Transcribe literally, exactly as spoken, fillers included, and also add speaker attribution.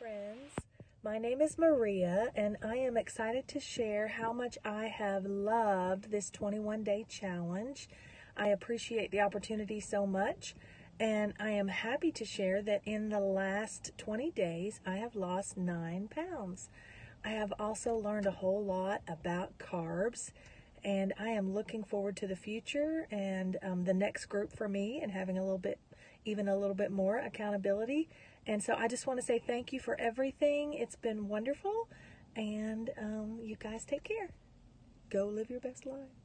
Speaker 1: friends. My name is Maria, and I am excited to share how much I have loved this twenty-one day challenge. I appreciate the opportunity so much, and I am happy to share that in the last twenty days, I have lost nine pounds. I have also learned a whole lot about carbs, and I am looking forward to the future and um, the next group for me and having a little bit, even a little bit more accountability. And so I just want to say thank you for everything. It's been wonderful, and um, you guys take care. Go live your best life.